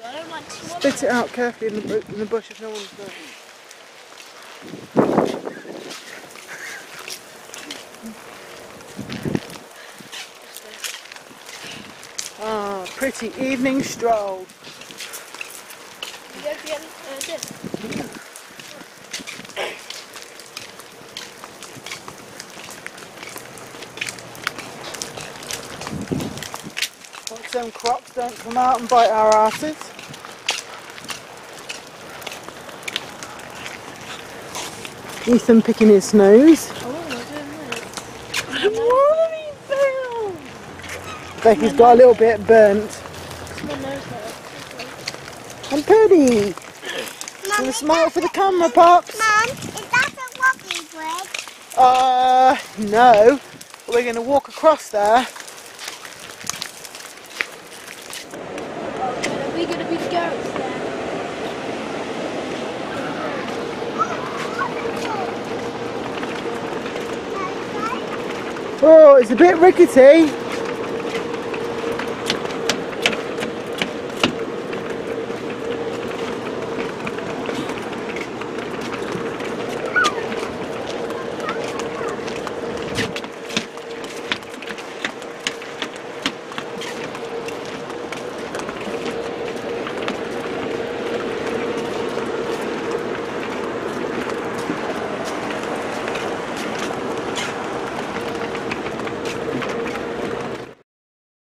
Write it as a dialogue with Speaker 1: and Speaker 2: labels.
Speaker 1: I don't like to
Speaker 2: Spit it out carefully in the bush if no one's there. Ah, pretty evening stroll.
Speaker 1: You go to get this?
Speaker 2: Once them crocs don't come out and bite our asses. Ethan picking his nose. Becky's got a little bit burnt.
Speaker 1: My nose hurts.
Speaker 2: And Purdy! You want to smile for the camera, Pops?
Speaker 3: Mum, is that a walking bridge?
Speaker 2: No. But we're going to walk across there.
Speaker 1: Are we going to be the goats then?
Speaker 2: Oh, it's a bit rickety.